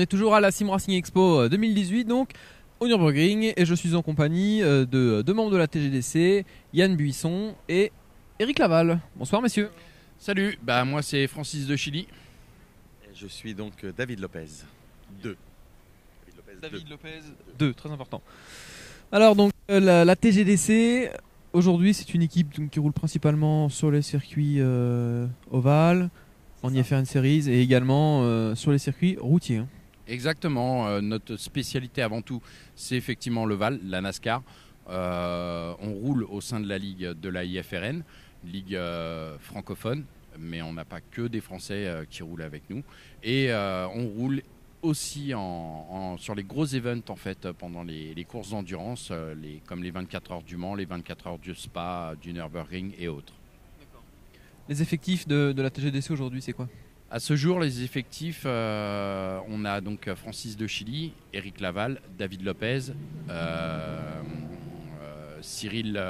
est toujours à la Sim Racing Expo 2018 donc au Nürburgring et je suis en compagnie de deux membres de la TGDC, Yann Buisson et Eric Laval. Bonsoir messieurs. Salut, moi c'est Francis de Chili. Et je suis donc David Lopez 2. David Lopez 2, très important. Alors donc la TGDC aujourd'hui c'est une équipe donc, qui roule principalement sur les circuits ovales, en IFRN Series et également sur les circuits routiers. Hein. Exactement, notre spécialité avant tout c'est effectivement l'Oval, la NASCAR. On roule au sein de la ligue de la IFRN, ligue francophone, mais on n'a pas que des Français qui roulent avec nous. Et on roule aussi sur les gros events en fait, pendant les courses d'endurance, comme les 24 heures du Mans, les 24 heures du Spa, du Nürburgring et autres. Les effectifs de la TGDC aujourd'hui c'est quoi ? À ce jour, les effectifs, on a donc Francis de Chili, Eric Laval, David Lopez, Cyril,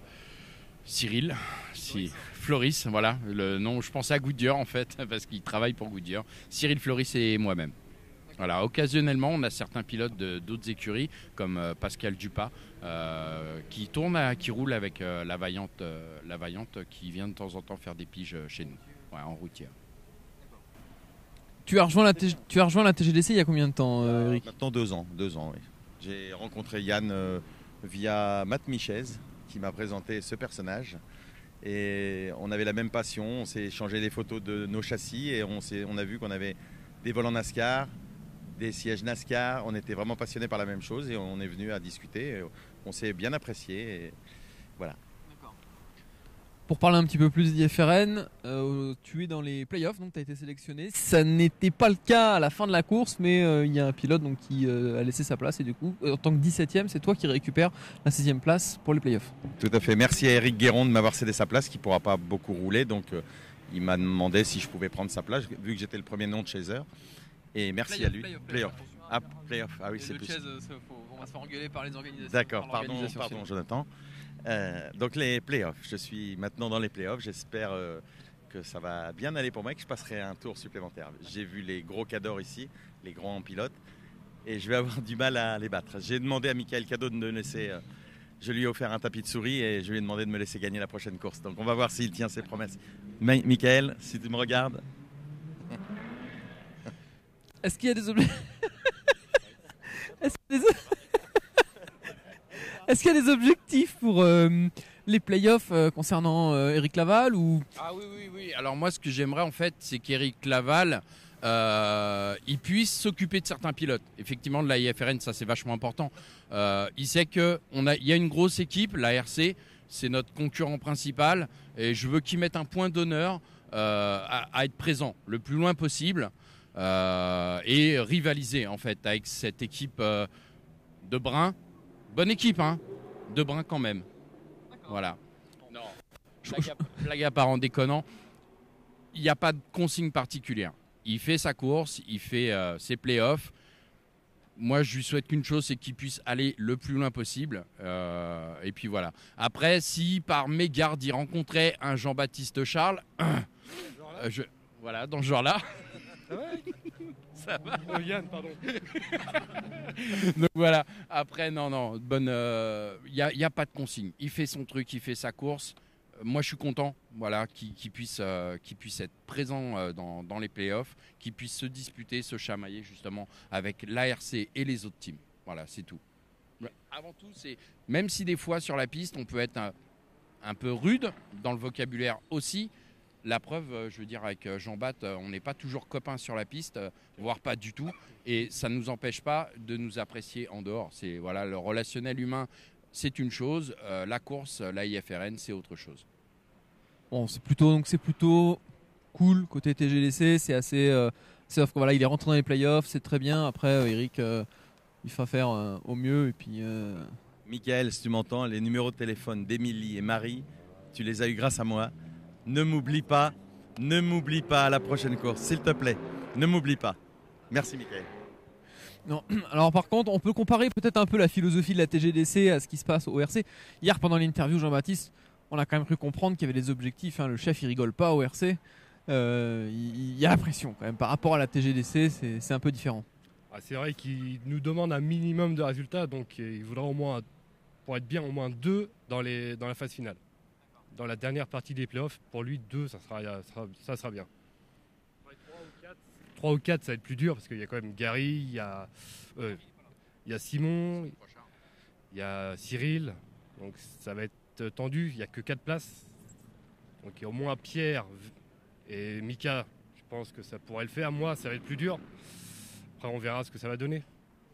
Floris, voilà, le nom, je pensais à Goodyear en fait, parce qu'il travaille pour Goodyear, Cyril Floris et moi-même. Voilà, occasionnellement, on a certains pilotes d'autres écuries, comme Pascal Dupas, qui roule avec la Vaillante, qui vient de temps en temps faire des piges chez nous, en routière. Tu as rejoint la TGDC il y a combien de temps, Eric ? Maintenant 2 ans, oui. J'ai rencontré Yann via Matt Michez, qui m'a présenté ce personnage. Et on avait la même passion, on s'est échangé des photos de nos châssis et on a vu qu'on avait des volants NASCAR, des sièges NASCAR. On était vraiment passionnés par la même chose et on est venu à discuter. On s'est bien apprécié et voilà. Pour parler un petit peu plus d'IFRN, tu es dans les playoffs, donc tu as été sélectionné. Ça n'était pas le cas à la fin de la course, mais il y a un pilote donc, qui a laissé sa place. Et du coup, en tant que 17e, c'est toi qui récupères la 6e place pour les playoffs. Tout à fait. Merci à Eric Guéron de m'avoir cédé sa place, qui ne pourra pas beaucoup rouler. Donc il m'a demandé si je pouvais prendre sa place, vu que j'étais le premier nom de Chaser. Et merci à lui. Playoff. Ah oui, c'est plus. On va se faire engueuler par les organisations. D'accord, pardon Jonathan. Donc les playoffs, je suis maintenant dans les playoffs, j'espère que ça va bien aller pour moi et que je passerai un tour supplémentaire. J'ai vu les gros cadors ici, les grands pilotes, et je vais avoir du mal à les battre. J'ai demandé à Michael Cadeau de me laisser, je lui ai offert un tapis de souris et je lui ai demandé de me laisser gagner la prochaine course. Donc on va voir s'il tient ses promesses. Michael, si tu me regardes. Est-ce qu'il y a des objets Est-ce qu'il y a des objectifs pour les playoffs concernant Eric Laval ou... Ah oui. Alors moi, ce que j'aimerais en fait, c'est qu'Eric Laval, il puisse s'occuper de certains pilotes. Effectivement, de la IFRN, ça c'est vachement important. Il sait qu'il y a une grosse équipe, la RC, c'est notre concurrent principal, et je veux qu'il mette un point d'honneur à être présent le plus loin possible et rivaliser en fait avec cette équipe de Brun. Bonne équipe, hein, de Brun quand même. D'accord. Voilà. Non, blague à part en déconnant, il n'y a pas de consigne particulière. Il fait sa course, il fait ses playoffs. Moi, je lui souhaite qu'une chose, c'est qu'il puisse aller le plus loin possible. Et puis voilà. Après, si par mégarde, il rencontrait un Jean-Baptiste Charles, voilà, dans ce genre-là. Ça va. Yann, pardon. Donc voilà, après non, bonne, y a pas de consigne. Il fait son truc, il fait sa course. Moi je suis content, voilà, qu'il puisse être présent dans les playoffs, qu'il puisse se disputer, se chamailler justement avec l'ARC et les autres teams. Voilà, c'est tout. Avant tout, c'est même si des fois sur la piste on peut être un peu rude dans le vocabulaire aussi. La preuve, je veux dire, avec Jean-Bat, on n'est pas toujours copains sur la piste, voire pas du tout. Et ça ne nous empêche pas de nous apprécier en dehors. C'est, voilà, le relationnel humain, c'est une chose. La course, la IFRN, c'est autre chose. Bon, c'est plutôt cool côté TGDC. C'est assez... sauf que voilà, il est rentré dans les playoffs, c'est très bien. Après, Eric, il va faire au mieux. Et puis, Michael, si tu m'entends, les numéros de téléphone d'Émilie et Marie, tu les as eu grâce à moi. Ne m'oublie pas à la prochaine course, s'il te plaît. Ne m'oublie pas. Merci, Michael. Non. Alors par contre, on peut comparer peut-être un peu la philosophie de la TGDC à ce qui se passe au RC. Hier, pendant l'interview, Jean-Baptiste, on a quand même cru comprendre qu'il y avait des objectifs. Hein. Le chef, il rigole pas au RC. Il y a la pression quand même. Par rapport à la TGDC, c'est un peu différent. C'est vrai qu'il nous demande un minimum de résultats, donc il voudra au moins, pour être bien, au moins 2 dans la phase finale. Dans la dernière partie des playoffs, pour lui, 2, ça sera bien. 3 ou 4, ça va être plus dur, parce qu'il y a quand même Gary, il y a Simon, il y a Cyril, donc ça va être tendu, il n'y a que 4 places. Donc il y a au moins Pierre et Mika, je pense que ça pourrait le faire. Moi, ça va être plus dur. Après, on verra ce que ça va donner.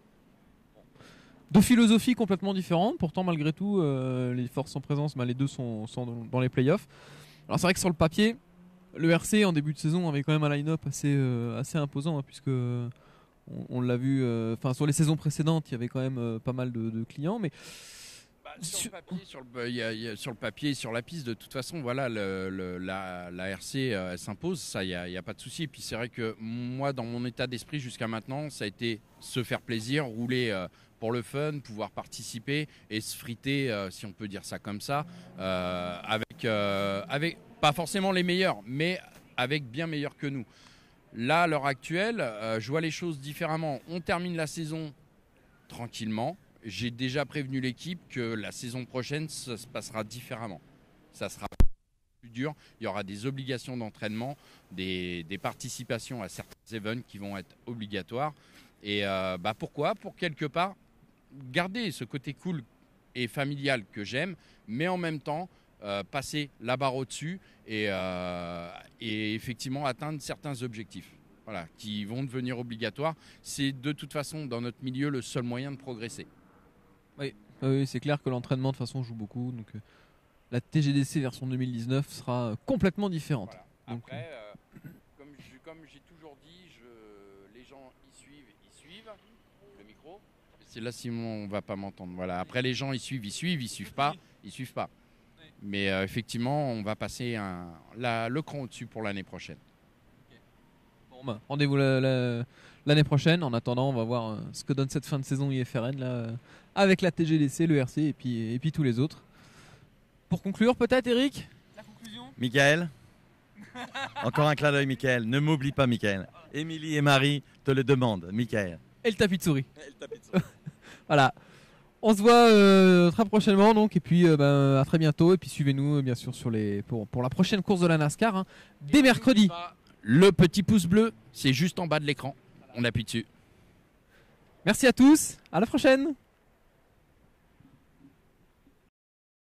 Deux philosophies complètement différentes, pourtant malgré tout, les forces en présence, les deux sont dans les playoffs. Alors c'est vrai que sur le papier, le RC en début de saison avait quand même un line-up assez imposant, hein, puisque on l'a vu, sur les saisons précédentes, il y avait quand même pas mal de clients, mais sur le papier, sur la piste, de toute façon, voilà, la RC elle s'impose, ça, il y a pas de souci. Et puis c'est vrai que moi, dans mon état d'esprit jusqu'à maintenant, ça a été se faire plaisir, rouler pour le fun, pouvoir participer et se friter, si on peut dire ça comme ça, avec pas forcément les meilleurs, mais avec bien meilleurs que nous. Là, à l'heure actuelle, je vois les choses différemment. On termine la saison tranquillement. J'ai déjà prévenu l'équipe que la saison prochaine, ça se passera différemment. Ça sera plus dur. Il y aura des obligations d'entraînement, des participations à certains events qui vont être obligatoires. Et pourquoi ? Pour quelque part garder ce côté cool et familial que j'aime, mais en même temps passer la barre au-dessus et effectivement atteindre certains objectifs. Voilà, qui vont devenir obligatoires. C'est de toute façon dans notre milieu le seul moyen de progresser. Oui, c'est clair que l'entraînement de toute façon joue beaucoup. Donc la TGDC version 2019 sera complètement différente. Voilà. Donc, après, comme j'ai toujours dit, les gens y suivent. Le micro. C'est là Simon, on va pas m'entendre. Voilà. Après les gens y suivent pas. Mais effectivement, on va passer le cran au-dessus pour l'année prochaine. Rendez-vous l'année prochaine. En attendant, on va voir ce que donne cette fin de saison IFRN là, avec la TGDC, le RC et puis tous les autres. Pour conclure, peut-être, Eric, la conclusion. Michael, encore un clin d'œil, Michael. Ne m'oublie pas, Michael. Émilie et Marie te le demandent, Michael. Et le tapis de souris. Voilà. On se voit très prochainement donc, et puis à très bientôt. Et puis suivez-nous bien sûr pour la prochaine course de la NASCAR, hein, dès mercredi. Le petit pouce bleu, c'est juste en bas de l'écran. On appuie dessus. Merci à tous, à la prochaine.